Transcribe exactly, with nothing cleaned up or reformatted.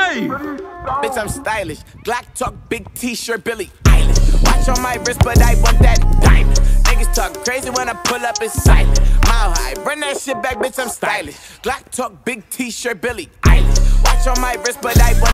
Hey! Bitch, I'm stylish. Glock talk, big t-shirt, Billie Eilish. Watch on my wrist, but I want that diamond. Niggas talk crazy when I pull up, it's silent. Mile high, run that shit back, bitch, I'm stylish. Glock talk, big t-shirt, Billie Eilish. Watch on my wrist, but I want